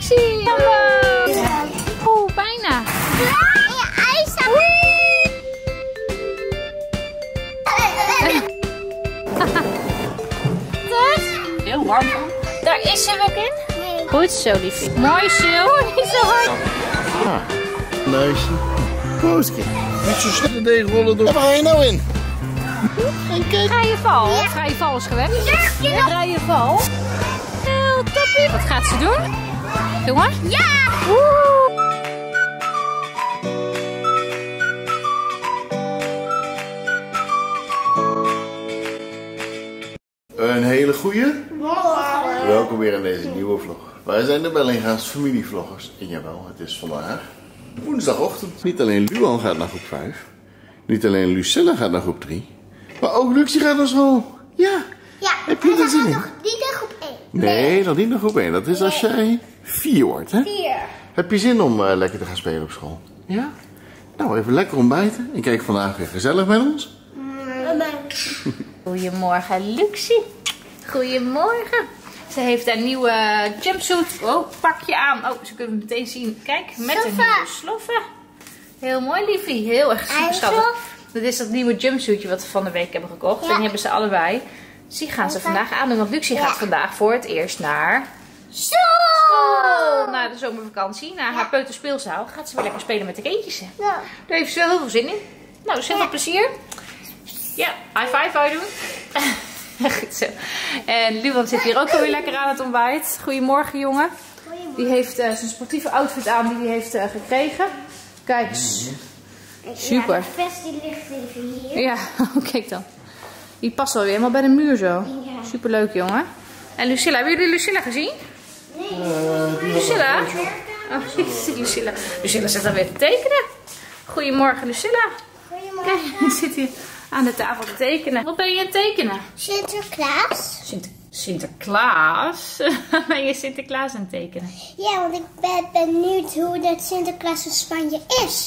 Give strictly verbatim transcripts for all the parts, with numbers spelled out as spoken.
Luxie! Oeh, bijna. Ja, hij staat. Heel warm. Daar is ze ook in. Nee. Goed zo, liefie. Mooi zo. Niet zo hard. Ah, meisje. Boosje. Niet zo snel de deegrollen door. Waar ga je nou in? Vrije val. Vrije val is gewend. Vrije val. Heel toppie. Wat gaat ze doen? Jongen? Ja! Woe! Een hele goeie. Welkom weer in deze nieuwe vlog. Wij zijn de Bellinga's familievloggers. En jawel, het is vandaag woensdagochtend. Niet alleen Luan gaat naar groep vijf. Niet alleen Lucilla gaat naar groep drie. Maar ook Luxie gaat naar school. Ja. Ja. Heb je er zin in? Nog niet naar groep één. Nee, dat niet naar groep één. Dat is als jij vier wordt, hè? Vier. Heb je zin om uh, lekker te gaan spelen op school? Ja? Nou, even lekker ontbijten. En kijk vandaag weer gezellig met ons. Goedemorgen, Luxie. Goedemorgen. Ze heeft een nieuwe jumpsuit. Oh, pakje aan. Oh, ze kunnen het meteen zien. Kijk, met een nieuwe sloffen. Heel mooi, liefie. Heel erg super schattig. Dit is dat nieuwe jumpsuitje wat we van de week hebben gekocht. Ja. En die hebben ze allebei. Dus die gaan ze vandaag aandoen. Want Luxie gaat vandaag voor het eerst naar school. Na de zomervakantie, naar haar peuterspeelzaal. Gaat ze weer lekker spelen met de kindjes. Ja. Daar heeft ze wel heel veel zin in. Nou, dus heel veel plezier. Ja, high five wou je doen. Goed zo. En Luan zit hier ook alweer lekker aan het ontbijt. Goedemorgen, jongen. Goedemorgen. Die heeft uh, zijn sportieve outfit aan die hij heeft uh, gekregen. Kijk eens. Super. Ja, de vest die ligt even hier. Ja, kijk dan. Die past alweer helemaal bij de muur zo. Ja. Super leuk, jongen. En Lucilla, hebben jullie Lucilla gezien? Nee. Uh, Lucilla? Oh, hier zit Lucilla. Lucilla zit alweer te tekenen. Goedemorgen, Lucilla. Goedemorgen. Kijk, die zit hier aan de tafel te tekenen. Wat ben je aan het tekenen? Sinterklaas. Sinter Sinterklaas? Ben je Sinterklaas aan het tekenen? Ja, want ik ben benieuwd hoe dat Sinterklaas in Spanje is.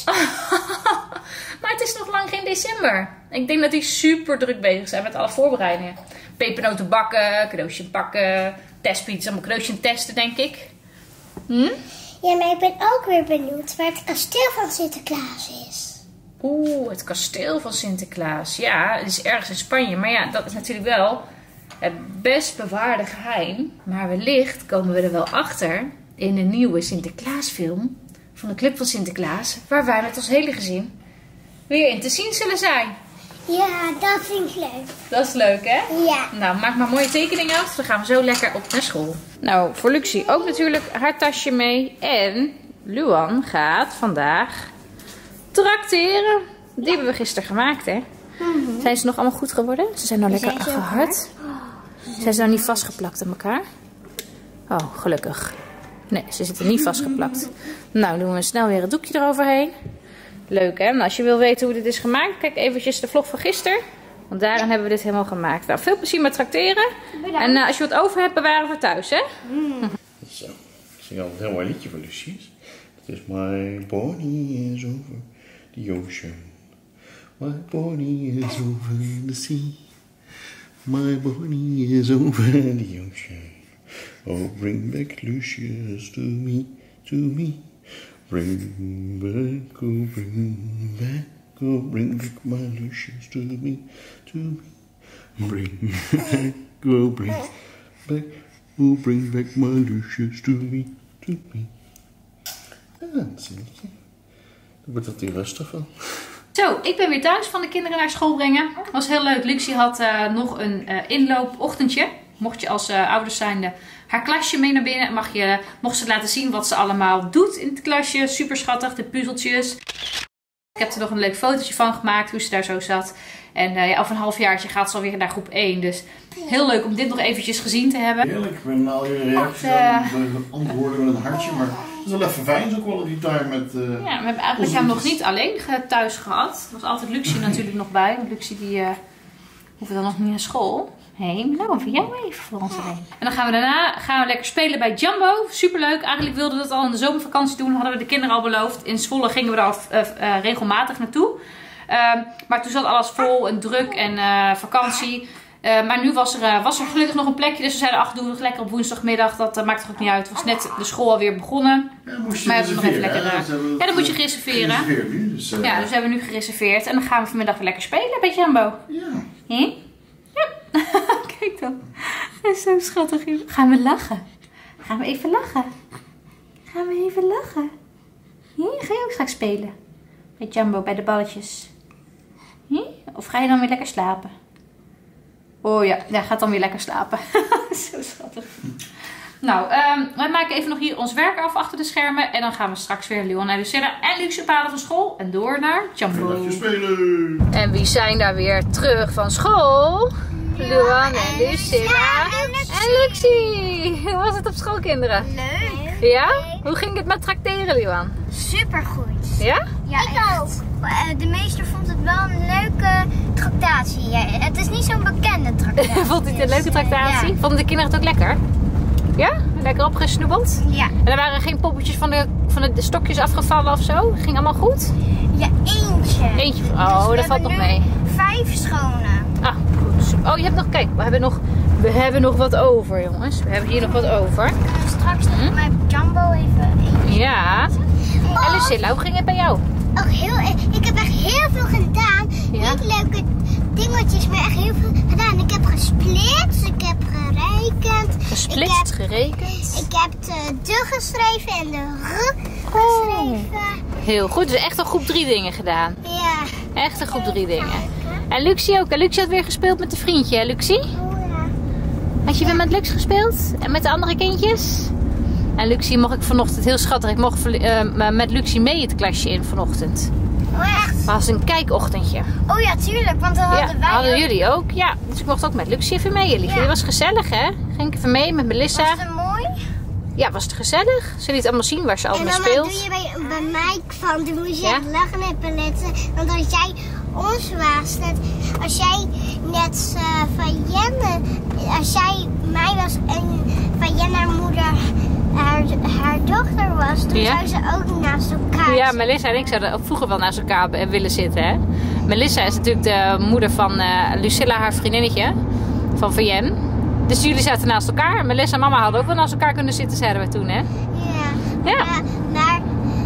Maar het is nog lang geen december. Ik denk dat die super druk bezig zijn met alle voorbereidingen. Pepernoten bakken, cadeautje pakken, testpiets, allemaal cadeautje testen, denk ik. Hm? Ja, maar ik ben ook weer benieuwd waar het kasteel van Sinterklaas is. Oeh, het kasteel van Sinterklaas. Ja, het is ergens in Spanje. Maar ja, dat is natuurlijk wel het best bewaarde geheim. Maar wellicht komen we er wel achter in de nieuwe Sinterklaasfilm van de Club van Sinterklaas. Waar wij met ons hele gezin weer in te zien zullen zijn. Ja, dat vind ik leuk. Dat is leuk, hè? Ja. Nou, maak maar mooie tekeningen af. Dan gaan we zo lekker op naar school. Nou, voor Luxie ook natuurlijk haar tasje mee. En Luan gaat vandaag trakteren. Die ja. hebben we gisteren gemaakt, hè? Mm-hmm. Zijn ze nog allemaal goed geworden? Ze zijn nou lekker gehard. Zijn ze nou niet vastgeplakt aan elkaar? Oh, gelukkig. Nee, ze zitten niet vastgeplakt. Nou, doen we snel weer het doekje eroverheen. Leuk, hè? En als je wil weten hoe dit is gemaakt, kijk eventjes de vlog van gisteren. Want daarin hebben we dit helemaal gemaakt. Nou, veel plezier met trakteren. Bedankt. En uh, als je wat over hebt, bewaren we thuis, hè? Mm. Zo, ik zing altijd een heel mooi liedje voor Lucie. Het is my body is over the ocean. My body is over the sea. My body is over the ocean. Oh, bring back Lucius to me, to me. Bring back, oh, bring back, oh, bring back my Lucius to me, to me. Bring back, oh, bring back, oh, bring back my Lucius to me, to me. Ja, dat is een liedje. Dan wordt dat hier rustig van. Zo, ik ben weer thuis van de kinderen naar school brengen. Was heel leuk. Luxie had uh, nog een uh, inloopochtendje. Mocht je als uh, ouders zijnde haar klasje mee naar binnen. Mag je, mocht ze laten zien wat ze allemaal doet in het klasje. Super schattig, de puzzeltjes. Ik heb er nog een leuk fotootje van gemaakt, hoe ze daar zo zat. En uh, ja, over een halfjaartje gaat ze alweer naar groep één. Dus heel leuk om dit nog eventjes gezien te hebben. Heerlijk, ik ben al je reacties aan antwoorden met een hartje. Maar het is wel even fijn, zo'n quality time met... Uh, ja, we hebben eigenlijk hem nog niet alleen thuis gehad. Er was altijd Luxie natuurlijk nog bij. Want Luxie die uh, hoefde dan nog niet naar school. Hé, hey, nou voor jou even voor ons heen. En dan gaan we daarna gaan we lekker spelen bij Jumbo. Superleuk. Eigenlijk wilden we dat al in de zomervakantie doen. Hadden we de kinderen al beloofd. In Zwolle gingen we er al uh, uh, regelmatig naartoe. Uh, maar toen zat alles vol en druk en uh, vakantie. Uh, maar nu was er, uh, was er gelukkig nog een plekje. Dus we zeiden, ach, doen we het lekker op woensdagmiddag. Dat uh, maakt toch ook niet uit. Het was net de school alweer begonnen. Ja, moest je maar hebben we nog even lekker... Uh, ja, ja, dan moet je reserveren. Nu, dus, uh, ja, dus hebben we nu gereserveerd. En dan gaan we vanmiddag weer lekker spelen bij Jumbo. Ja. Hm? Ja. Kijk dan. Dat is zo schattig. Gaan we lachen? Gaan we even lachen? Gaan we even lachen? Hm? Ga je ook straks spelen? Bij Jumbo, bij de balletjes. Hm? Of ga je dan weer lekker slapen? Oh ja, hij gaat dan weer lekker slapen. Zo schattig. Nou, um, wij maken even nog hier ons werk af achter de schermen. En dan gaan we straks weer Luan en Lucilla en Luxe halen van school. En door naar Jumbo. Spelen. En wie zijn daar weer terug van school? Luan en Lucilla en Luxie. Hoe was het op school, kinderen? Leuk. Ja? Hoe ging het met tracteren, Luan? Supergoed. Ja? Ja, ik ook. De meester vond het wel een leuke tractatie. Ja, het is niet zo'n bekende tractatie. Vond hij het een leuke tractatie? Ja. Vonden de kinderen het ook lekker? Ja? Lekker opgesnoebeld? Ja. En er waren geen poppetjes van de, van de stokjes afgevallen of zo? Ging allemaal goed? Ja, eentje. Eentje? Oh, Dus dat valt nog mee. Vijf schone. Ah, goed. Oh, je hebt nog, kijk, we hebben nog, we hebben nog wat over, jongens. We hebben hier nog wat over. Ik ga straks nog Hm? mijn Jumbo even eten. Ja. En Lucilla, hoe ging het bij jou? Oh, heel, ik heb echt heel veel gedaan. Ja? Niet leuke dingetjes, maar echt heel veel gedaan. Ik heb gesplitst, ik heb gerekend. Gesplitst, ik heb, gerekend. Ik heb de de geschreven en de r Oh. geschreven. Heel goed, dus echt een groep drie dingen gedaan. Ja. Echt een groep drie dingen. En Luxie ook. En Luxie had weer gespeeld met een vriendje, hè Luxie? Oh, ja. Had je weer met Lux gespeeld? En met de andere kindjes? En Luxie mocht ik vanochtend, heel schattig, ik mocht uh, met Luxie mee het klasje in vanochtend. Oh, echt? Het was een kijkochtendje. Oh ja, tuurlijk, want dan hadden Ja, wij hadden ook- jullie ook. Ja, dus ik mocht ook met Luxie even mee, liefje. Ja. Dat was gezellig, hè? Ging ik even mee met Melissa. Was het mooi? Ja, was het gezellig. Ze liet allemaal zien waar ze En allemaal dan speelt. doe je bij, bij mij van, dan moest je Ja? echt lachen met paletten. Want als jij ons was, net, als jij net uh, van Jenne, als jij mij was en van Jenne haar moeder haar, haar dochter was, dan Ja? zou ze ook naast elkaar Ja, zitten. Melissa en ik zouden ook vroeger wel naast elkaar be- willen zitten, hè? Melissa is natuurlijk de moeder van uh, Lucilla, haar vriendinnetje. Van Vienne. Dus jullie zaten naast elkaar. Melissa en mama hadden ook wel naast elkaar kunnen zitten, zeiden we toen, hè? Ja. Ja. Maar, maar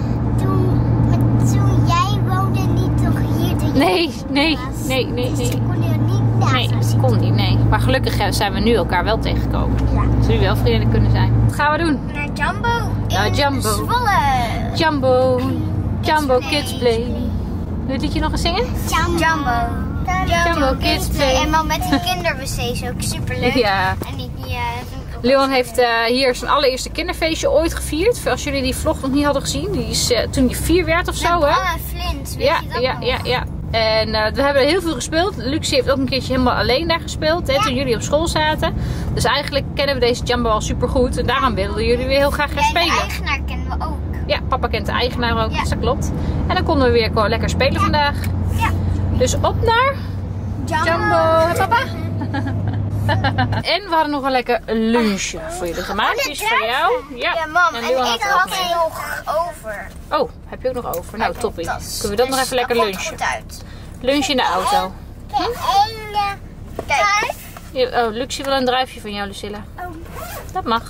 toen, maar toen jij woonde niet nog hier. toen jij Nee, nee, was. nee, nee, Dus nee. toen kon je niet naast Nee, haar dat zitten. kon niet, nee. Maar gelukkig eh, zijn we nu elkaar wel tegengekomen. Ja. Dus jullie wel vrienden kunnen zijn. Wat gaan we doen? Naar Jumbo Naar in Jumbo. Zwolle. Jumbo. Jumbo Play. Kids Play. Wil je het liedje nog eens zingen? Jumbo. Jumbo Kids Play. En dan met die kinderwc's ook superleuk. Ja. En die, die, uh, vind ik ook Leon wel heeft leuk. uh, hier zijn allereerste kinderfeestje ooit gevierd. Als jullie die vlog nog niet hadden gezien. Die is uh, toen hij vier werd of zo, Met hè? Anna Flint, weet Ja, je dat ja, nog? ja, ja. En uh, we hebben heel veel gespeeld. Luxie heeft ook een keertje helemaal alleen daar gespeeld. Hè, Ja. toen jullie op school zaten. Dus eigenlijk kennen we deze Jumbo al super goed. En daarom wilden jullie weer heel graag gaan Ja, de spelen. eigenaar kennen we ook. Ja, papa kent de eigenaar ook. Ja. Dus dat klopt. En dan konden we weer gewoon lekker spelen vandaag. Ja. Dus op naar Jumbo. Jumbo. Hè, papa? En we hadden nog een lekker lunchje voor jullie gemaakt. Oh, Die is de voor jou. Ja, Ja, mam. En, Leon ik er ook had mee. er nog over. Oh, heb je ook nog over? Nou, toppie. Dat is- Kunnen we dat nog dus even lekker dat komt lunchen? goed uit. Lunch in de auto. Kijk. Je- Oh, Luxie wil een druifje van jou, Lucilla. Oh. Dat mag.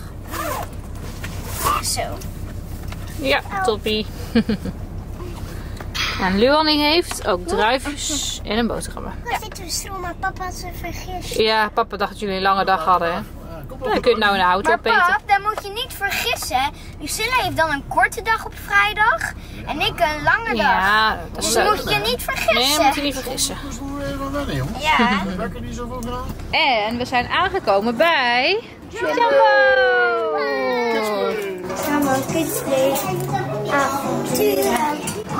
Zo. Ja, toppie. En Luannie heeft ook druifjes en een boterhammen. Ja. Zitten we stroom, maar papa had ze vergist. Ja, papa dacht dat jullie een lange dag hadden, hè? Dan kun je het nou in de auto Maar opeten. pap, dan moet je niet vergissen. Lucilla heeft dan een korte dag op vrijdag. En ik een lange dag. Ja, dat is Dus zo. moet je niet Nee, vergissen. moet je niet vergissen. Dus hoe wil je wel wennen, jongens? Ja. Heb je niet zoveel gedaan? En we zijn aangekomen bij Jumbo. Jumbo Kids Play. Avonturen.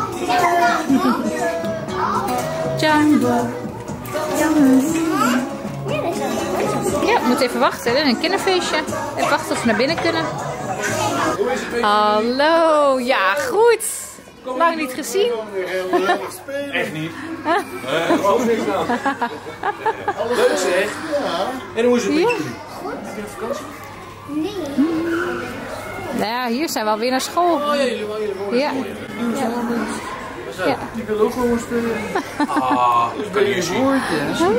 Jumbo. Ja, we moeten even wachten. Hè? Een kinderfeestje. Even wachten of we naar binnen kunnen. Hallo. Ja, goed. Lang niet gezien. Echt niet. Uh, ook niks aan. Leuk zeg. En hoe is het met jullie? Heb je vakantie? Nou ja, hier zijn we alweer naar school. Oh ja, jullie wonen jullie wonen. Ja. Ja. Ja. Die wil ook gewoon spelen. Ah, dat ben je broertje.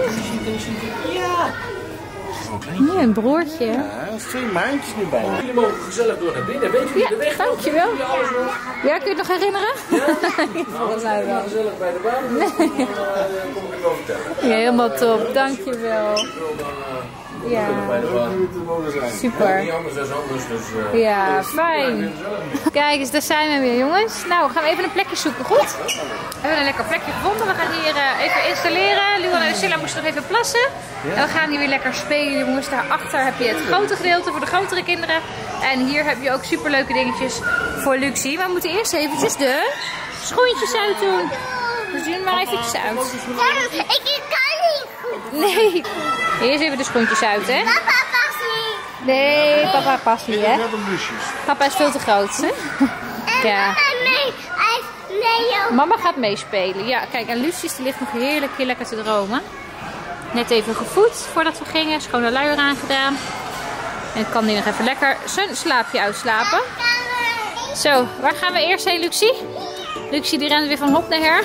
Ja. Nee, een broertje. Ja, er is twee maandjes nu bij. Jullie mogen gezellig door naar binnen. Weet jullie Ja, de weg? dankjewel. Jullie alles nog? Ja, kun je het nog herinneren? Volgens mij wel. Gezellig bij de baan. Dan kom ik het wel vertellen. Ja, helemaal top. Dankjewel. Ja, Bij de baan. super. Niet anders dan anders. Dus, uh, Ja, fijn. Kijk eens, daar zijn we weer, jongens. Nou, we gaan even een plekje zoeken, goed? We hebben een lekker plekje gevonden. We gaan hier uh, even installeren. Luan en Lucilla moesten nog even plassen. Ja. En we gaan hier weer lekker spelen, jongens. Daarachter heb je het grote gedeelte voor de grotere kinderen. En hier heb je ook superleuke dingetjes voor Luxie. Maar we moeten eerst eventjes de schoentjes uit doen. Dus doen we maar eventjes uit. Ik kan niet goed. Nee. Eerst even de schoentjes uit, hè? Papa past niet. Nee, papa past niet, hè? Net om busjes. Papa is veel te groot, hè? En Ja. mama mee. Hij nee joh. Mama gaat meespelen. Ja, kijk, en Lucius die ligt nog heerlijk hier lekker te dromen. Net even gevoed voordat we gingen. Schone luier aangedaan. En kan die nog even lekker zijn slaapje uitslapen. Zo, waar gaan we eerst heen, Luxie? Luxie die rent weer van hop naar her.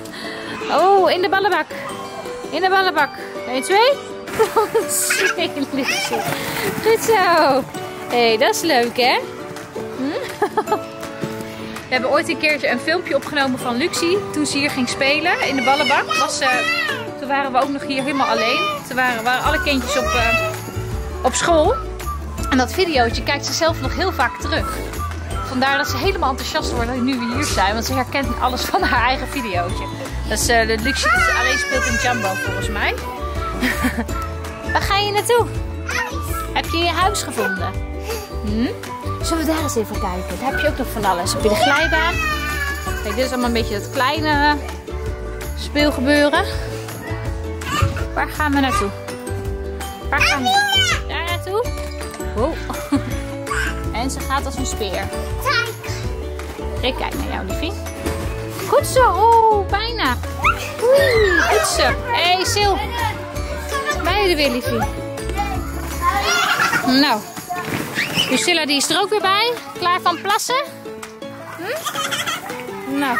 Oh, in de ballenbak. In de ballenbak. één, twee. twee, Luxie. Goed zo. Hé, hey, dat is leuk, hè? Hm? We hebben ooit een keertje een filmpje opgenomen van Luxie. Toen ze hier ging spelen in de ballenbak. Was, uh, toen waren we ook nog hier helemaal alleen. Toen waren, waren alle kindjes op, uh, op school. En dat videootje kijkt ze zelf nog heel vaak terug. Vandaar dat ze helemaal enthousiast wordt nu we hier zijn. Want ze herkent alles van haar eigen videootje. Dat is uh, de Luxie die alleen speelt in Jumbo volgens mij. Waar ga je naartoe? Heb je je huis gevonden? Hm? Zullen we daar eens even kijken? Daar heb je ook nog van alles. Heb je de glijbaan? Kijk, dit is allemaal een beetje het kleine speelgebeuren. Waar gaan we naartoe? Waar gaan we? Daar naartoe? Wow. En ze gaat als een speer. Ik kijk naar jou, liefie. Goed zo. Oeh, bijna. Oeh, goed zo. Hé, hey, Sil. Beide weer, liefie. Nou. Lucilla die is er ook weer bij. Klaar van plassen? Hm? Nou.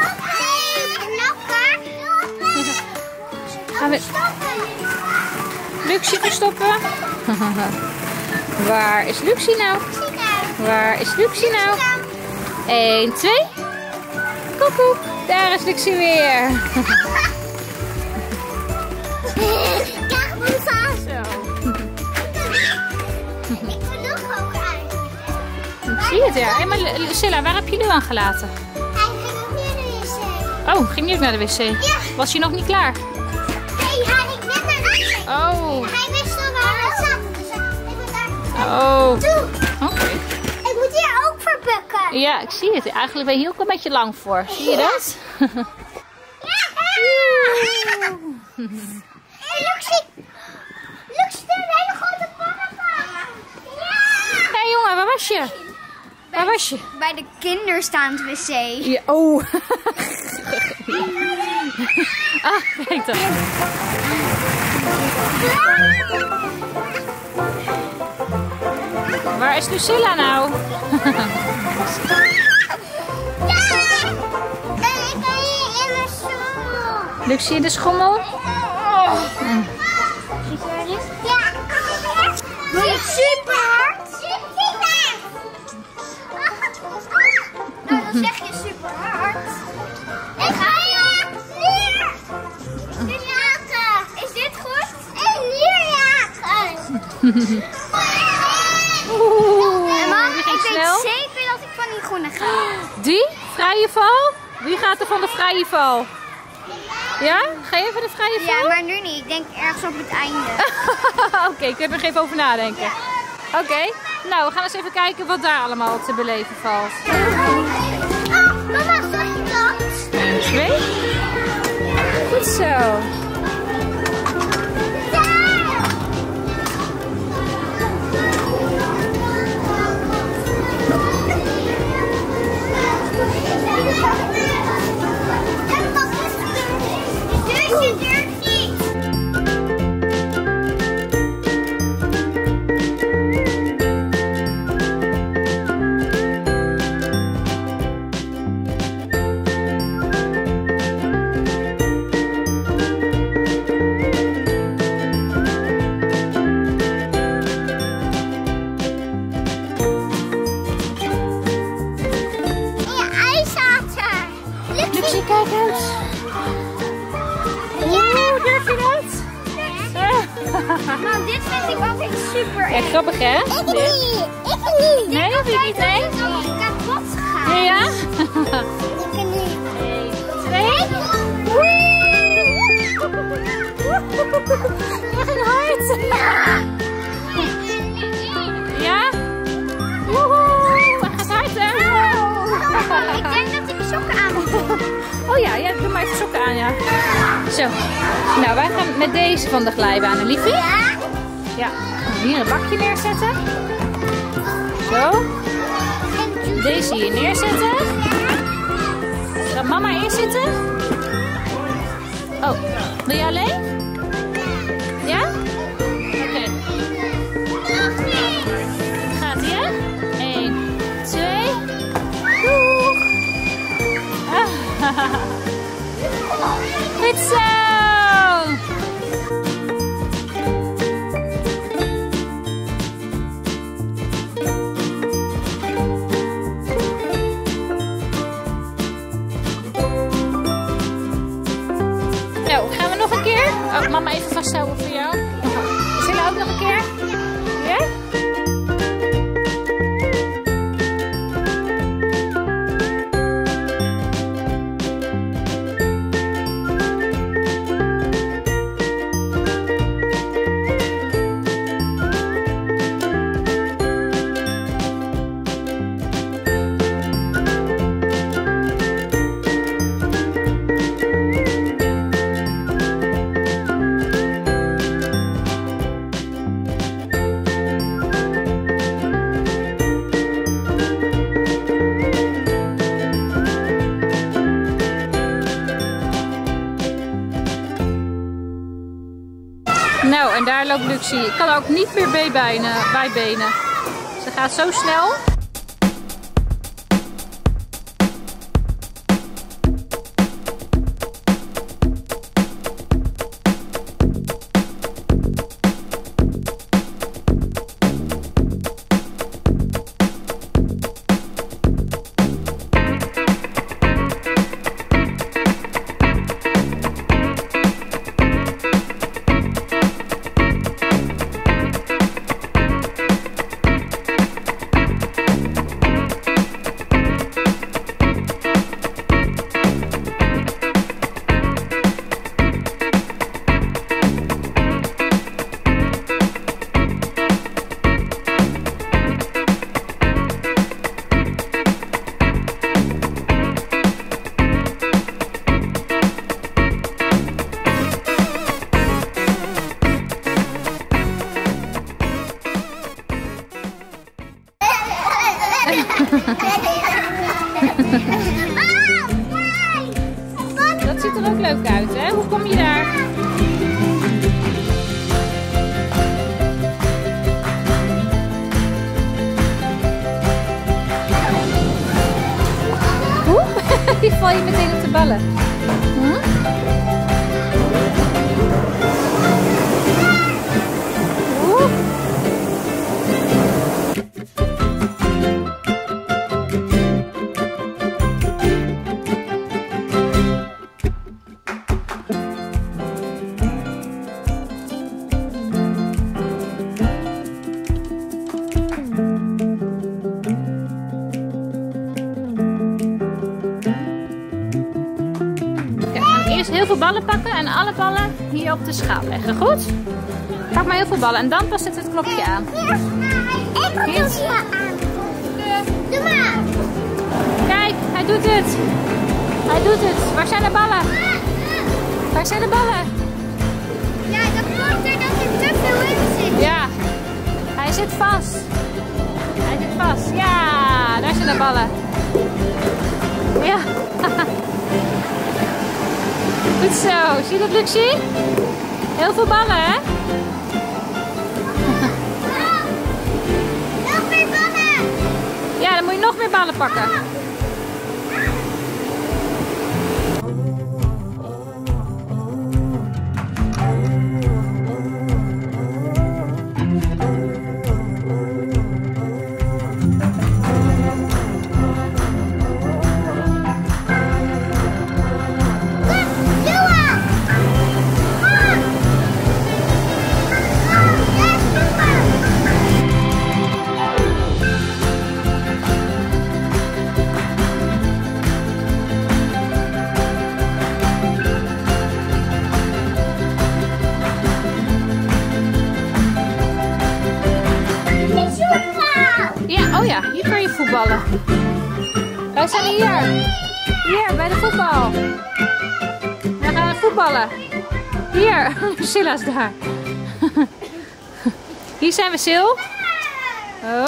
Gaan we Luxie verstoppen? Waar is Luxie nou? Waar is Luxie nou? één, twee. Koekoek. Daar is Luxie weer. Kijk me vast. Zo. Ik wil nog hoger uit. Ik zie het er. Hey, maar Lucilla, waar heb je nu aan gelaten? Hij ging nog meer naar de wc. Oh, ging je ook naar de wc? Ja. Was je nog niet klaar? Nee, hij ging net naar de wc. Oh. Hij wist al waar hij zat. Dus ik moet daar Oh. toe. Oké. Okay. Ik moet hier ook verbukken. Ja, ik zie het. Eigenlijk ben je hier ook een beetje lang voor. Zie je dat? Hey, Luxie. Luxie, een hele grote paraplu. Ja. Hé hey, jongen, waar was je? Waar was je? Bij de kinderstaand wc. Ja, oh. Ah, kijk dan. Waar is Lucilla nou? Luxie in de schommel? Oh. Mm. Ja. Wil je super hard? Nou, dan zeg je super hard. Ik ga je hier. Nu jagen. Is dit goed? En hier jagen. Oeh, En mam, die ik ging weet snel. zeker dat ik van die groene ga. Die? Vrije val? Wie gaat er van de vrije val? Ja? Ga je even de vrije val? Ja, maar nu niet. Ik denk ergens op het einde. Oké, okay, kun je er nog even over nadenken. Oké, okay. Nou we gaan eens even kijken wat daar allemaal te beleven valt. Oh, mama, zag je dat? Eén, twee. Goed zo. Nou, dit vind ik ook echt super Ja, eng. grappig hè? Ik niet. Ik niet. Nee, Dit vind je was niet uit- eng? dit is ook kapot gegaan. Ja, ja? Ik niet. één, twee. Dat ging hard. Ja? Woehoe, het gaat hard hè? Ik denk dat ik sokken aan moet doen. Oh ja, ja, doe maar even sokken aan, ja. Zo. Nou, wij gaan met deze van de glijbanen, liefie. Ja? Ja, hier een bakje neerzetten. Zo. Deze hier neerzetten. Gaat mama eerst zitten? Oh, wil je alleen? Ja? Oké. Gaat ie, hè? één, twee. Doeg. Ah. Goed zo. Nou, gaan we nog een keer? Oh, mama even vasthouden voor jou. Zullen we ook nog een keer? Ja? Nou, en daar loopt Luxie. Ik kan ook niet meer bijbenen, bijbenen. Ze gaat zo snel. Dat ziet er ook leuk uit, hè? Hoe kom je daar? Oeh, die val je meteen op de ballen. Hm? Oeh. Eerst heel veel ballen pakken en alle ballen hier op de schaal leggen. Goed? Pak maar heel veel ballen en dan pas zet het klokje aan. Ik moet het hier aan. Doe maar. Kijk, hij doet het. Hij doet het. Waar zijn de ballen? Waar zijn de ballen? Ja, dat komt er dat er te veel in zit. Ja, hij zit vast. Hij zit vast. Ja, daar zijn de ballen. Ja. Goed zo. Zie je dat, Luxie? Heel veel ballen, hè? Nog meer ballen. Ja, dan moet je nog meer ballen pakken. Ja, hier kan je voetballen. Wij zijn hier. Hier, bij de voetbal. We gaan voetballen. Hier, Lucilla is daar. Hier zijn we, Sil. Oh.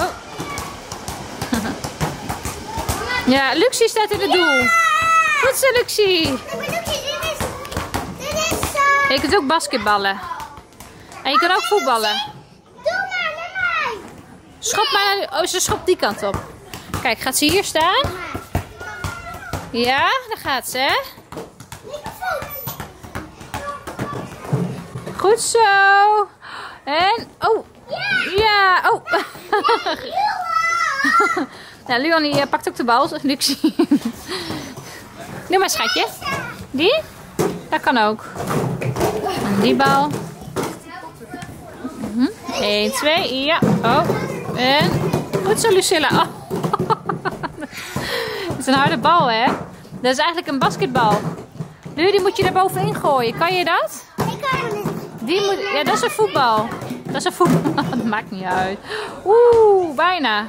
Ja, Luxie staat in het doel. Goed zo, Luxie. Je kunt ook basketballen. En je kan ook voetballen. Doe maar, doe maar. Schop maar. Oh, ze schopt die kant op. Kijk, gaat ze hier staan? Ja, daar gaat ze, hè? Goed zo. En, oh. Ja, oh. Nou, Luan die pakt ook de bal. Luxie. Doe maar, schatje. Die? Dat kan ook. En die bal. Mm-hmm. één, twee, ja. Oh. En, goed zo, Lucilla. Oh. Het is een harde bal, hè? Dat is eigenlijk een basketbal. Nu, die moet je er bovenin gooien. Kan je dat? Ik kan het niet. Die moet, ja, dat is een voetbal. Dat is een voetbal. Dat maakt niet uit. Oeh, bijna.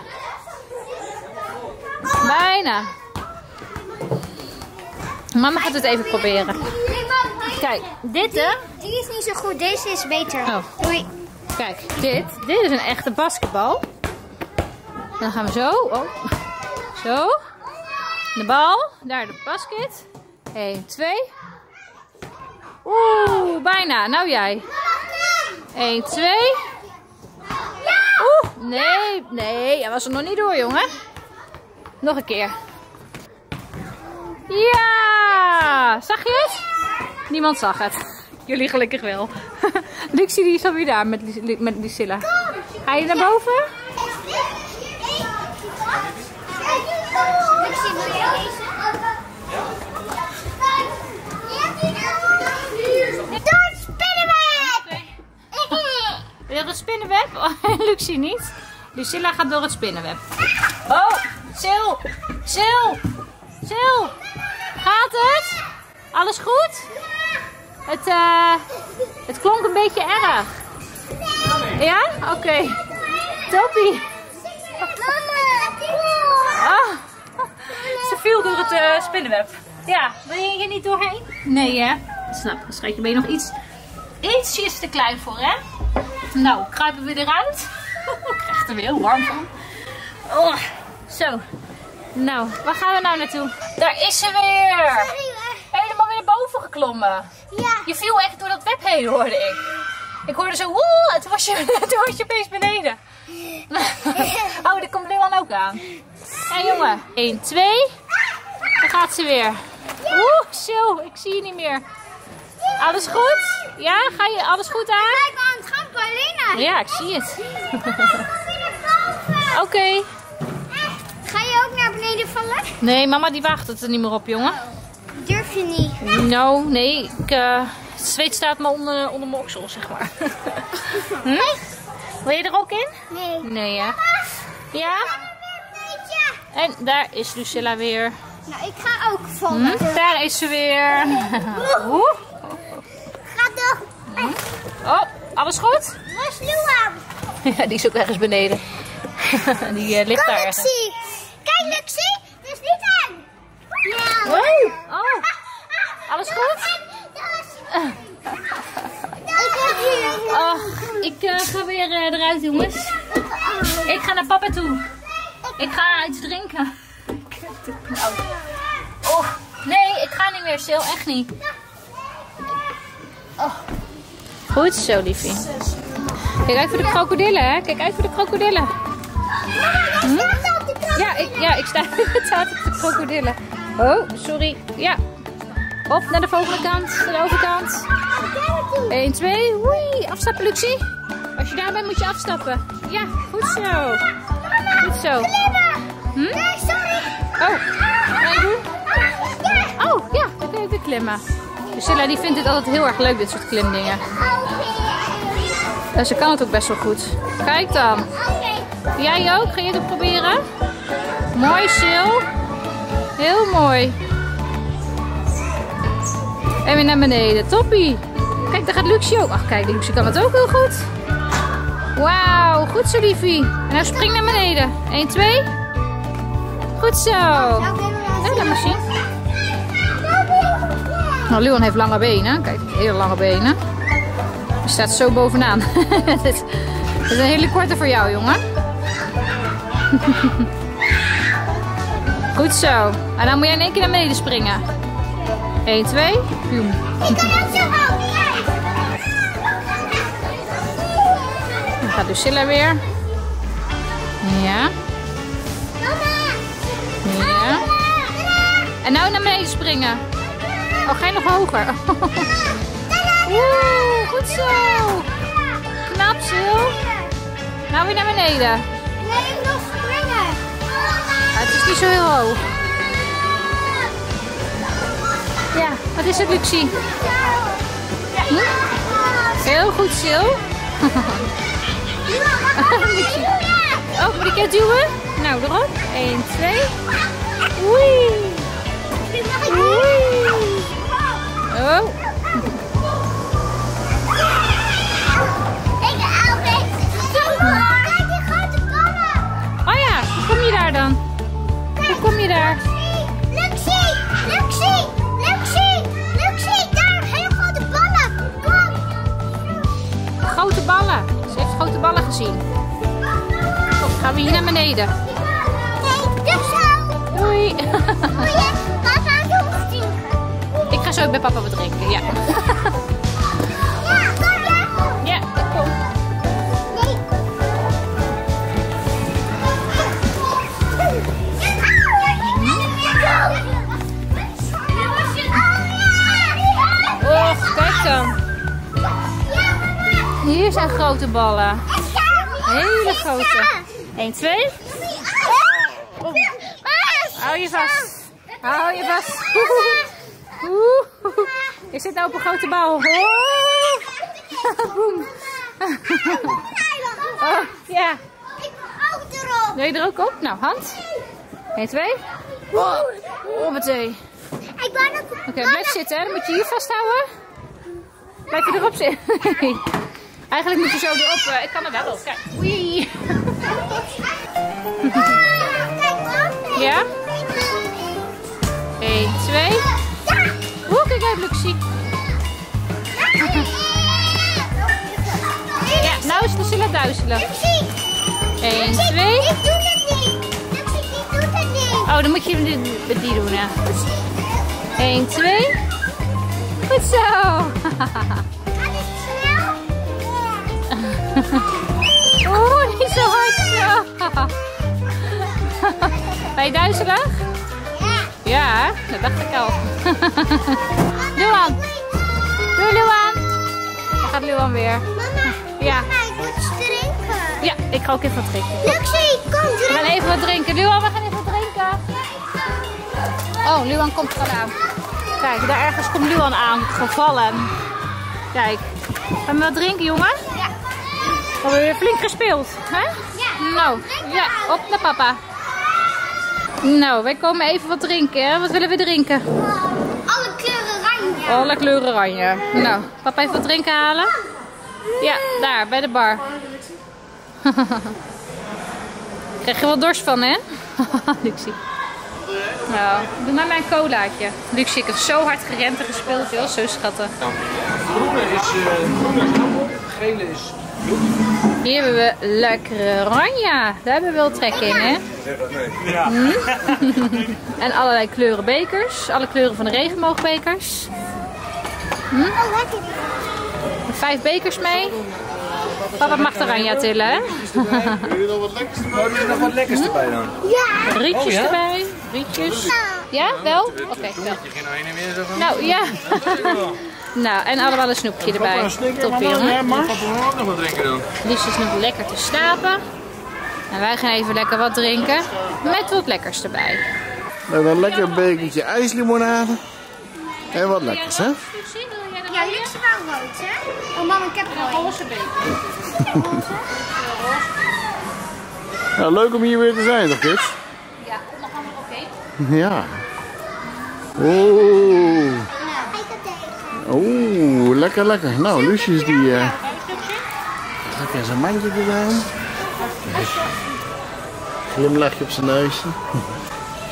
Bijna. Mama gaat het even proberen. Kijk, dit hè? Die is niet zo goed. Deze is beter. Oh. Doei. Kijk, dit. Dit is een echte basketbal. Dan gaan we zo. Oh. Zo. De bal. Daar de basket. één, twee. Oeh, bijna. Nou jij. één, twee. Oeh, nee, nee. Hij was er nog niet door, jongen. Nog een keer. Ja! Zag je het? Niemand zag het. Jullie gelukkig wel. Luxie die is alweer daar met, met Lucilla. Ga je naar boven? Door het spinnenweb! Wil je het spinnenweb? Oh, Luxie niet. Lucilla gaat door het spinnenweb. Oh, Sil! Sil! Sil! Gaat het? Alles goed? Het, uh, het klonk een beetje erg. Ja? Oké. Okay. Toppie. Oh. Ze viel door het uh, spinnenweb. Ja, wil je hier niet doorheen? Nee hè? Snap, schatje, ben je nog iets, ietsjes te klein voor hè? Nou, kruipen we eruit. Ik krijg er weer heel warm van. Oh, zo. Nou, waar gaan we nou naartoe? Daar is ze weer. Helemaal weer naar boven geklommen. Ja. Je viel echt door dat web heen, hoorde ik. Ik hoorde zo, woe, en toen was je, toen was je opeens beneden. Oh, daar komt Leeuwan ook aan. Ja, jongen. één, twee. Daar gaat ze weer. Oeh, zo, ik zie je niet meer. Alles goed? Ja, ga je alles goed aan? Kijk maar aan het gaan, Paulina. Ja, ik zie het. Oké. Okay. Ga je ook naar beneden vallen? Nee, mama die waagt het er niet meer op, jongen. Durf je niet? Nou, nee. Ik, uh, het zweet staat me onder, onder mijn oksel, zeg maar. Hm? Wil je er ook in? Nee. Nee, ja. Ja? En daar is Lucilla weer. Nou, ik ga ook vallen. Hm? Daar is ze weer. Oeh. Ga door. Hm? Oh, alles goed? Waar is Luan? Ja, die is ook ergens beneden. Die uh, ligt Kom, daar ergens. Luxie. Kijk, Luxie. Er is niet aan. Ja. Oh. Oh. Alles goed? Ik heb hier. Oh, ik uh, ga weer uh, eruit, jongens. Ik ga naar papa toe. Ik ga iets drinken. Oh, nee, ik ga niet meer, Sil. Echt niet. Oh. Goed zo, liefie. Kijk uit voor de krokodillen, hè. Kijk uit voor de krokodillen. Hm? Ja, ik, ja, ik sta inderdaad op de krokodillen. Oh, sorry. Ja. Op naar de volgende kant. Naar de overkant. één, twee. Woei. Afstappen, Luxie. Als je daar bent, moet je afstappen. Ja, goed zo. Goed zo. Hm? Nee, sorry. Oh, ga je doen? Oh, ja, dan kun je weer klimmen. Lucilla die vindt dit altijd heel erg leuk, dit soort klimdingen. En ze kan het ook best wel goed. Kijk dan. Jij ook? Ga je het ook proberen? Mooi, Sil. Heel mooi. En weer naar beneden. Toppie. Kijk, daar gaat Luxie ook. Ach, kijk, Luxie kan het ook heel goed. Wauw, goed zo, liefie. En nou spring naar beneden. één, twee. Goed zo. Ja, laat maar zien. Nou, Luan heeft lange benen. Kijk, hele lange benen. Hij staat zo bovenaan. Dit is een hele korte voor jou, jongen. Goed zo. En dan moet jij in één keer naar beneden springen. één, twee. Boom. Ik kan ook zo hoog. Dan gaat Lucilla weer. Ja. Ja. En nou naar beneden springen. Oh, ga je nog hoger? Oeh, goed zo. Knap, Sil. Nou weer naar beneden. Nee, ik nog springen. Maar het is niet zo heel hoog. Ja, wat is het, Luxie? Hm? Heel goed, Sil. Oh, moet ik het duwen? Nou, erop. één, twee. Oei. Oei. Oh. Ik hou het. Kijk, die grote ballen. Oh ja, hoe kom je daar dan? Hoe kom je daar? Luxie, Luxie, Luxie, Luxie, daar, hele grote ballen. Kom. Grote ballen. Ze heeft grote ballen gezien. Oh, gaan we hier naar beneden? Nee, dus zo. Doei. Moet je papa doen drinken? Ik ga zo bij papa wat drinken, ja. Ja, kom je? Ja, ik kom. Nee. Och, kijk dan. Hier zijn grote ballen. Hele grote. één, twee. Hou je vast. Hou je vast. Oeh. Je zit nou op een grote bal. Oh. Boem. Oh, ja. Ik ook erop. Wil je er ook op? Nou, hand. één, twee. Oh, oh meteen. Ik ben ook. Oké, okay, blijf zitten. Dan moet je hier vasthouden. Blijf je erop zitten. Nee. Eigenlijk moet je zo erop. Ik kan er wel op. Kijk. Oei. Ja? één, twee. Oeh, kijk uit, Luxie. Ja, nou is Lucilla duizelen. één, twee. Ik doe het niet. Ik doe het niet. Oh, dan moet je die, die doen, ja. één, twee. Goed zo. Gaat het snel? Oeh, niet zo hard zo. Ben je duizelig? Ja. Ja, dat dacht ik al. Luan. Doei, Luan. Dan gaat Luan weer. Mama, Ja. mama, ik moet drinken. Ja, ik ga ook even wat drinken. Luxie, kom We drinken. gaan even wat drinken. Luan, we gaan even wat drinken. Oh, Luan komt er al aan. Kijk, daar ergens komt Luan aan. Gevallen. Kijk. Gaan we wat drinken, jongen? Ja. We hebben weer flink gespeeld. Hè? Ja. Nou, ja, op naar papa. Nou, wij komen even wat drinken. Hè? Wat willen we drinken? Alle kleuren oranje. Alle kleuren oranje. Nou, papa even wat drinken halen. Ja, daar, bij de bar. Krijg je wel dorst van, hè? Luxie. Nou, doe maar mijn colaatje. Luxie, ik heb zo hard gerend en gespeeld, joh. Zo schattig. Groene is uh, groene is appel, gele is bloed. Hier hebben we lekkere oranje. Daar hebben we wel trek in, hè? Ja. Hm? En allerlei kleuren bekers. Alle kleuren van de regenboogbekers. Hm? Oh, heb je Vijf bekers mee. Papa mag de oranje tillen, hè? Wil je nog wat lekkers erbij? Oh, er is nog wat lekkers erbij dan. Ja. Rietjes Oh, ja? erbij. Rietjes. Ja, wel? Oké, okay, wel. Je ging nou heen en weer zo van. Nou, ja. Nou, en allemaal een snoepje erbij. Top, jongen. Ja, maar papa wil ook nog wat drinken dan. Lies is nog lekker te slapen. En wij gaan even lekker wat drinken. Met wat lekkers erbij. Met een lekker bekertje ijslimonade. En wat lekkers, hè? Ja, liefst wel rood, hè? Oh, mama, ik heb Een roze beker. Nou, leuk om hier weer te zijn, toch, kids? Ja, nog allemaal oké. Ja. Oeh. Kijk het tegen. Oeh, lekker, lekker. Nou, Lucius die... Uh, lekker zijn mandje gedaan. Glimlachje op zijn neusje.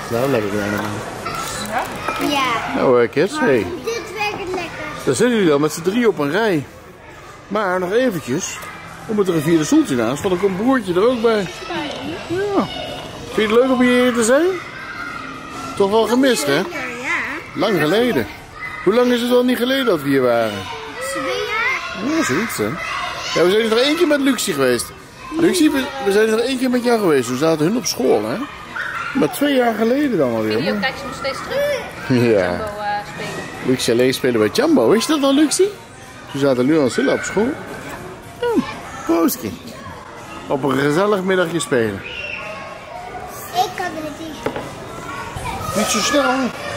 Nou, lekker kleine man. Ja. Nou, uh, kids, hey. Dit werkt lekker. Daar zitten jullie al met z'n drie op een rij. Maar nog eventjes, om het er een vierde stoeltje naast, want er komt een broertje er ook bij. Ja. Vind je het leuk om hier te zijn? Toch wel gemist, hè? Ja. Lang geleden. Hoe lang is het al niet geleden dat we hier waren? Twee jaar. Ja, zoiets, hè? Ja, we zijn er nog één keer met Luxie geweest. Luxie, we, we zijn er nog één keer met jou geweest. Toen zaten hun op school, hè? Maar twee jaar geleden dan alweer. Jullie kijken ze nog steeds terug. Ja. Jumbo uh, spelen. Luxie alleen spelen bij Jumbo. Wist je dat al, Luxie? Toen zaten Lu en Silla op school. Ja, Poosje. Op een gezellig middagje spelen. Ik kan het niet. Niet zo snel.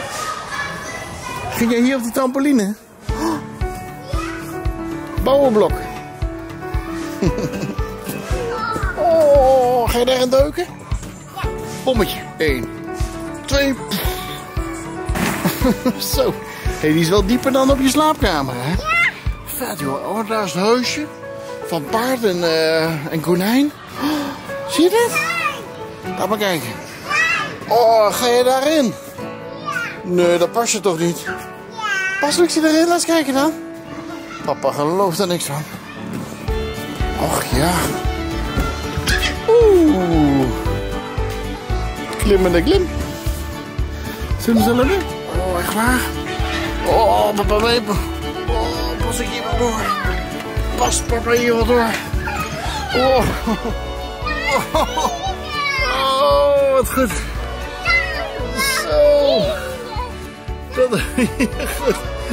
Ging jij hier op die trampoline? Bouwenblok. Oh, ga je daarin duiken? Ja. Bommetje. Eén. Twee. Zo. Hey, die is wel dieper dan op je slaapkamer, hè? Ja. Vet, joh. Oh, daar is het huisje. Van paard en, uh, en konijn. Oh, zie je dit? Laat maar kijken. Oh, ga je daarin? Ja. Nee, dat past je toch niet? Ja. Pas Luxie erin, laat eens kijken dan. Papa gelooft er niks van. Och ja. Oeh. Klimmende klim. Zullen ze lekker? Oh, echt waar? Oh, papa wepen. Oh, pas ik hier wel door. Pas papa hier wel door. Oh. Oh, wat goed. Zo. Dat goed.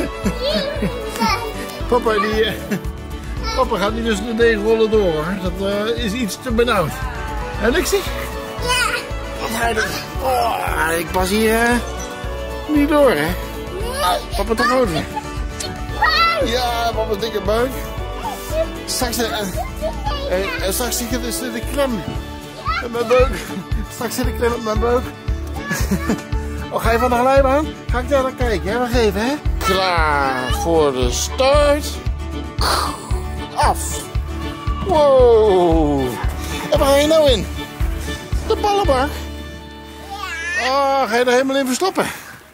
Papa, die, uh, papa gaat niet tussen de deegrollen door, hoor. Dat uh, is iets te benauwd. En Luxie? Ja. Wat ga je doen? Oh, ik pas hier uh, niet door, hè? Papa toch ook weer? Ja, papa's dikke buik. Straks, uh, uh, straks zit dus de klem op mijn buik. Straks zit de klem op mijn buik. Oh, ga je van de glijbaan? Ga ik daar naar kijken, hè? Wacht even, hè? Klaar voor de start. Af. Wow. En waar ga je nou in? De ballenbak. Oh, ga je er helemaal in verstoppen?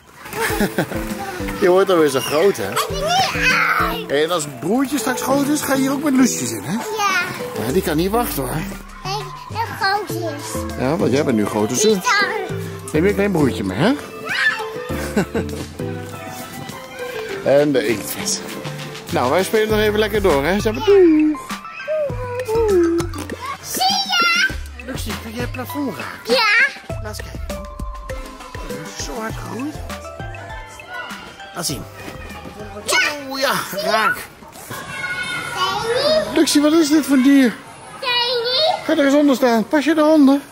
Je wordt alweer zo groot, hè? Hey, en als het broertje straks groot is, ga je hier ook met Lucius in, hè? Ja. Ja, die kan niet wachten, hoor. Ik heb grootjes. Ja, want jij bent nu grote zus. Neem je een klein broertje mee, hè? En de inktvis. Nou, wij spelen nog even lekker door, hè? Zeg maar doei. Zie je? Luxie, kan jij het plafond raken? Ja. Laat eens kijken. Oh, dat is zo hard gegroeid. Laat zien. Oeh, ja, raak. Luxie, wat is dit voor dier? Ga er eens onder staan. Pas je de handen?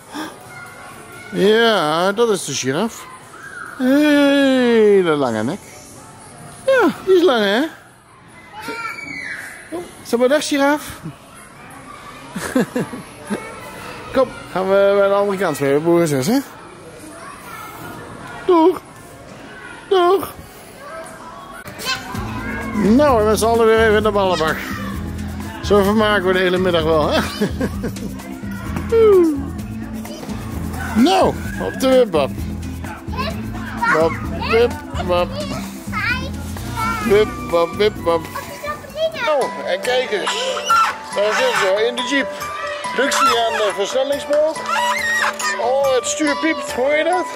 Ja, dat is de giraf. Hele lange nek. Ja, die is lang, hè? Oh, zeg maar dag, giraf. Kom, gaan we bij de andere kant spelen, broer en zus, hè? Doeg. Doeg. Nou, we met z'n allen weer even in de ballenbak. Zo vermaken we de hele middag wel, hè? Nou, op de wip-wap. Wap, wip-wap. Wip-wap, wip-wap. Nou, en kijk eens. Daar zitten ze in de jeep. Luxie aan de versnellingsboog. Oh, het stuur piept. Hoor je dat?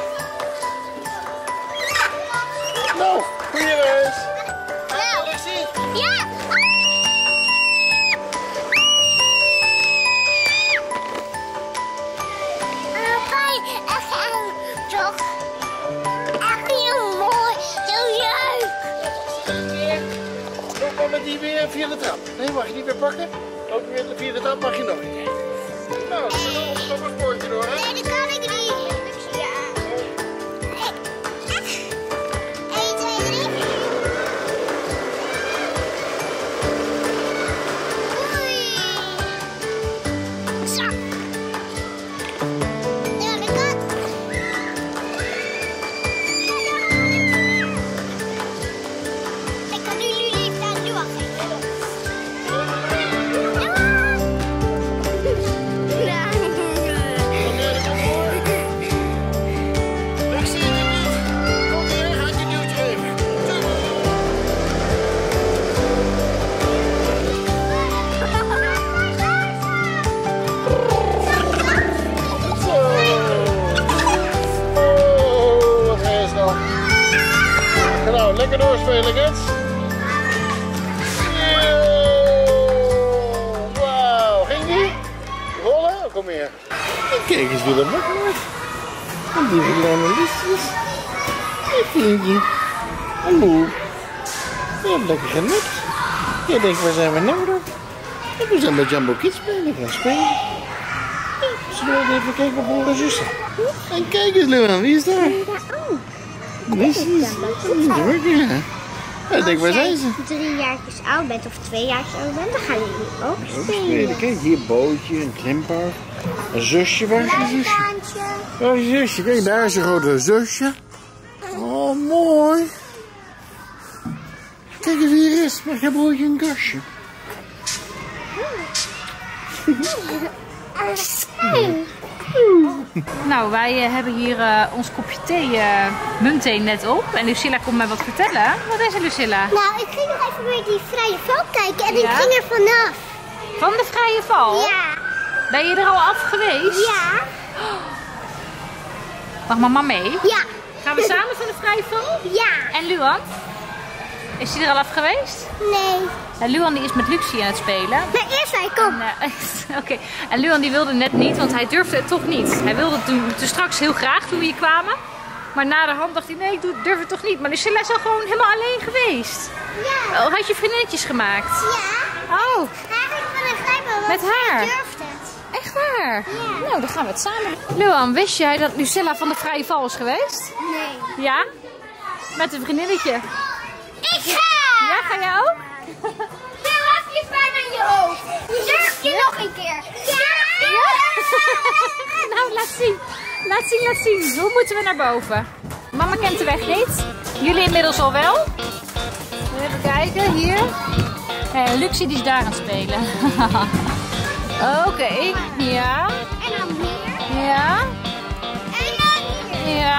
Nou, goeie reis. Nou, Luxie. Ja. Toch echt heel mooi, zo leuk. Loop maar met die weer via de trap. Nee, mag je niet meer pakken? Loop weer via de trap, mag je nog niet. Nou, dat is nog een spoortje door, hè? Nee, dat kan ik niet. Ja. één, twee, drie. Oei. Zo. Ja, dat kan. Ik kan nu jullie daar nu al geven. Ja. Lekker doorspelen, kids. Wauw, ging die? Rollen? Kom hier. Kijk eens wie er wakker wordt. En die kleine liefjes. Hey, vriendje. Hallo. Je hebt lekker gelukt. Je denkt, waar zijn we nou dan? We zijn bij Jumbo Kids spelen. Gaan spelen. Zullen we even kijken op onze zussen? En kijk eens, Luan, wie is daar? Liefjes. Ja. Ik denk, waar zijn ze? Als je drie jaartjes oud bent of twee jaartjes oud bent, dan gaan jullie ook spelen. Kijk, hier een bootje, een klimpark. Een zusje, waar is je zusje? Waar is je zusje? Kijk, daar is een grote zusje. Oh, mooi. Kijk eens wie er is, met je broertje een kastje. Nou, wij uh, hebben hier uh, ons kopje thee, uh, muntthee net op. En Lucilla komt mij wat vertellen. Wat is er, Lucilla? Nou, ik ging nog even weer die vrije val kijken en Ja? ik ging er vanaf. Van de vrije val? Ja. Ben je er al af geweest? Ja. Mag mama mee? Ja. Gaan we samen van de vrije val? Ja. En Luan? Is hij er al af geweest? Nee. En Luan die is met Luxie aan het spelen. Maar eerst wij, kom. En, uh, Oké, okay. En Luan die wilde net niet, want hij durfde het toch niet. Hij wilde het toen, toen straks heel graag toen we hier kwamen. Maar na de hand dacht hij, nee, ik doe, durf het toch niet. Maar Lucilla is al gewoon helemaal alleen geweest. Ja. Oh, had je vriendinnetjes gemaakt? Ja. Oh, Eigenlijk van een grijpen, want Met haar? hij durft het. echt waar? Ja. Nou, dan gaan we het samen doen. Luan, wist jij dat Lucilla van de vrije val is geweest? Nee. Ja? Met een vriendinnetje. Ik ga! Ja, ga jij ook? Dan heb je pijn aan je hoofd. Durf je nog een keer? Ja! Nou, laat zien. Laat zien, laat zien. Hoe moeten we naar boven? Mama kent de weg niet. Jullie inmiddels al wel. Even kijken, hier. En Luxie die is daar aan het spelen. Oké, okay. Ja. En dan hier. Ja. En dan hier. Ja.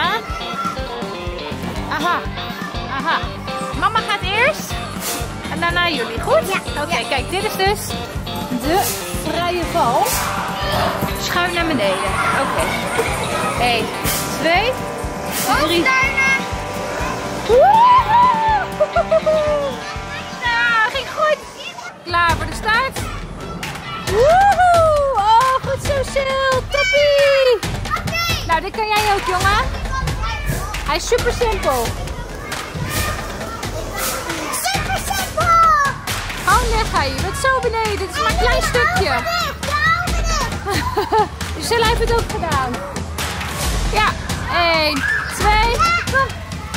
Aha. Aha. Mama gaat eerst. En daarna jullie, goed? Ja. Oké, okay, kijk, dit is dus de vrije val. Schuin naar beneden. Oké. Okay. één, twee, drie. Nou, ging goed. Klaar voor de start. Woehoe! Oh, goed zo, Sil. Toppie. Nou, dit kan jij ook, jongen. Hij is super simpel. Super simpel. Oh, nee, ga je. Je bent zo beneden. Dit is maar een klein stukje. Lucilla heeft het ook gedaan. Ja, één, twee, kom.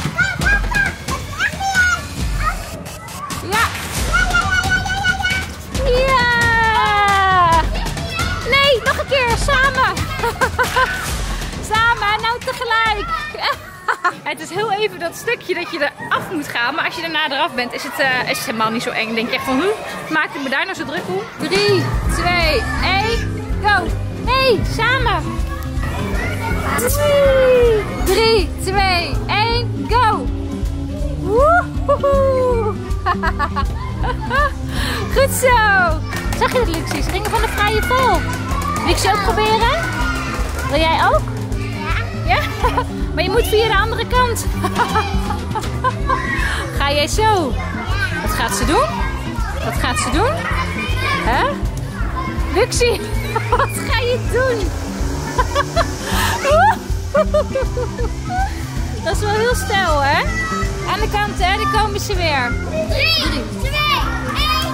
Ja. Ja. Nee, nog een keer. Samen. Samen, nou tegelijk. Het is heel even dat stukje dat je er af moet gaan. Maar als je daarna eraf bent, is het, uh, is het helemaal niet zo eng. Dan denk je echt van, hoe maak ik me daar nou zo druk om? drie, twee, één, go. Nee, samen. drie, twee, één, go. Woehoe. Goed zo. Zag je het, Luxie? Ze gingen van de vrije val. Luxie ook proberen? Wil jij ook? Ja? Ja? Maar je moet via de andere kant. Ga jij zo? Wat gaat ze doen? Wat gaat ze doen? Hè? Huh? Luxie, wat ga je doen? Dat is wel heel stijl, hè? Aan de kant, hè? Daar komen ze weer. drie, twee, één.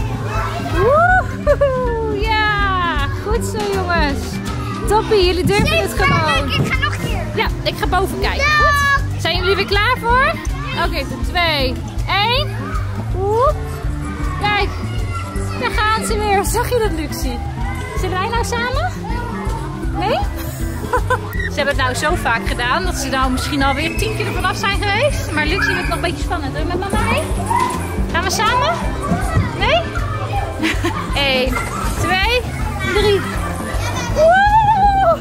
Woehoe, ja, goed zo, jongens. Toppie, jullie durven het gewoon. Ik ga nog een keer. Ja, ik ga boven kijken. Goed? Zijn jullie weer klaar voor? Oké, okay, twee, één. Woep. Kijk, daar gaan ze weer. Zag je dat, Luxie? Zullen wij nou samen? Nee? Ze hebben het nou zo vaak gedaan dat ze nou misschien alweer tien keer er vanaf zijn geweest. Maar Luxie vindt het nog een beetje spannend. Doe je met mama mee? Gaan we samen? Nee? één, twee, drie. Woe!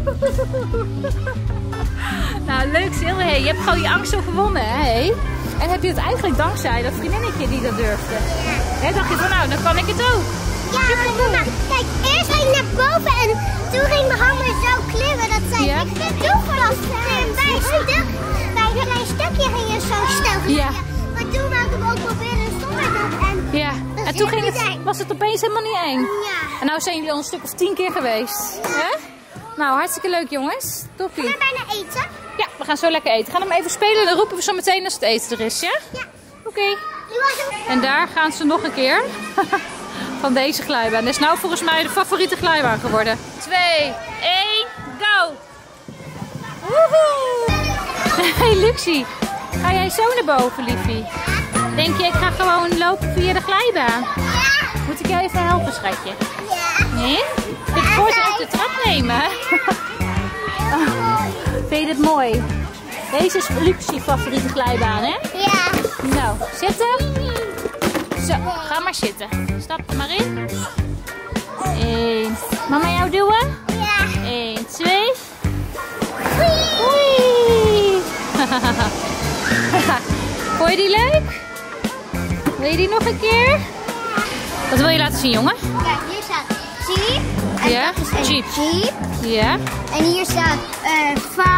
Nou, leuk Sil. Hey, je hebt gewoon je angst overwonnen, hè? Hey? En heb je het eigenlijk dankzij dat vriendinnetje die dat durfde? Hè, dacht je van, nou, dan kan ik het ook. Ja, maar kijk, eerst ging ik naar boven en toen ging mijn handen zo klimmen. Dat zei Ja? ik. Toen vanaf bij een stuk, bij een klein stukje ging je dus zo'n stel. Ja. Maar toen wou ik hem ook proberen en stond ik dat. En Ja, dat en is toen echt ging niet het, eng. was het opeens helemaal niet eng. Ja. En nou zijn jullie al een stuk of tien keer geweest. Hè? Nou, hartstikke leuk jongens. Toppie. Gaan we bijna eten? Ja, we gaan zo lekker eten. Gaan we hem even spelen en dan roepen we zo meteen als het eten er is, ja? Ja. Oké. Nu was hem. En daar gaan ze nog een keer. Van deze glijbaan. Dit is nou volgens mij de favoriete glijbaan geworden. twee, één, go! Woehoe! Hey Luxie, ga jij zo naar boven, liefie? Denk je, ik ga gewoon lopen via de glijbaan? Moet ik jou even helpen, schatje? Ja. Nee? Kun je voor ze op de trap nemen? Oh, vind je dit mooi? Deze is Luxie's favoriete glijbaan, hè? Ja. Nou, zitten. Zo, ga maar zitten. Stap er maar in. Eén. Mama jou duwen? Ja. Eén, twee. Oei. Vond je die leuk? Wil je die nog een keer? Wat wil je laten zien, jongen? Kijk, hier staat Jeep. En Ja, dat is een Jeep. Jeep. Ja. En hier staat uh,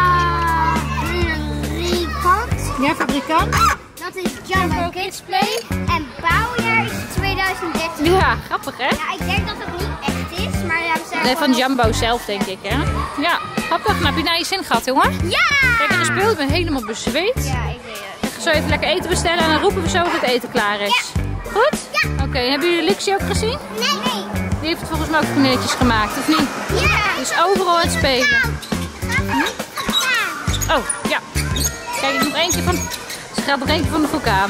fabrikant. Ja, fabrikant. Dat is Jumbo Kids Play. En bouwjaar is tweeduizend dertien. Ja, grappig hè? Ja, ik denk dat het niet echt is, maar ja, we zijn Nee, van gewoon- Jumbo zelf denk ik hè? Ja, grappig. Nou, heb je naar je zin gehad, jongen? Ja! Lekker gespeeld, ik ben helemaal bezweet. Ja, ik weet het. Ik ga zo even lekker eten bestellen en dan roepen we zo of het eten klaar is. Goed? Ja. Oké, hebben jullie Luxie ook gezien? Nee, nee. Die heeft het volgens mij ook vriendinnetjes gemaakt, of niet? Ja. Die is overal aan het spelen. Ja. Oh, ja. Kijk, nog eentje van... Ze gaat nog eentje van de vulkaan.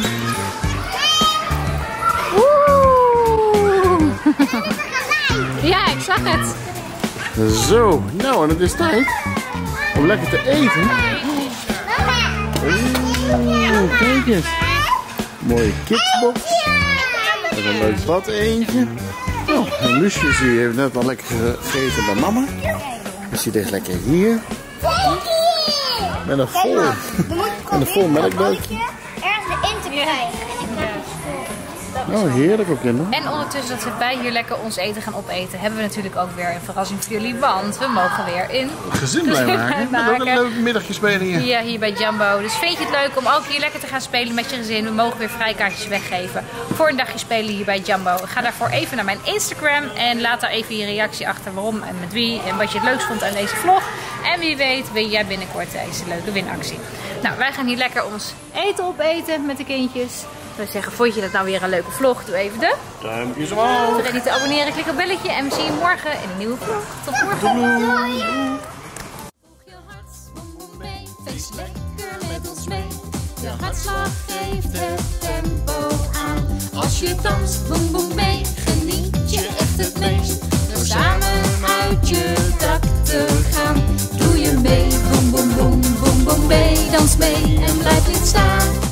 Oeh. Ja, ik zag het. Zo, nou en het is tijd om lekker te eten. Oeh, kijk eens. Mooie kidsbox. Met een leuk bad eentje. Oh, en Lucius die heeft net al lekker gegeten bij mama. Dus die ligt lekker hier. Met een vol, We moeten met een vol melkbeukje. ergens erin te krijgen. Oh, heerlijk ook kinderen. En ondertussen dat wij hier lekker ons eten gaan opeten, hebben we natuurlijk ook weer een verrassing voor jullie. Want we mogen weer in Gezin blij maken. Met ook een leuk middagje spelen hier. Ja, hier bij Jumbo. Dus vind je het leuk om ook hier lekker te gaan spelen met je gezin? We mogen weer vrijkaartjes weggeven voor een dagje spelen hier bij Jumbo. Ga daarvoor even naar mijn Instagram en laat daar even je reactie achter waarom en met wie en wat je het leukst vond aan deze vlog. En wie weet win jij binnenkort deze leuke winactie. Nou, wij gaan hier lekker ons eten opeten met de kindjes. We zeggen, vond je dat nou weer een leuke vlog? Doe even de. Duimpjes omhoog. Vergeet niet te abonneren, klik op het belletje en we zien je morgen in een nieuwe vlog. Tot morgen. Doei. Volg je hart, boem boem mee, feest lekker met ons mee. Je hartslag geeft het tempo aan. Als je danst, boem boem mee, geniet je echt het meest. Door samen uit je dak te gaan. Doe je mee, boem boem boem, boem boem mee, dans mee en blijf niet staan.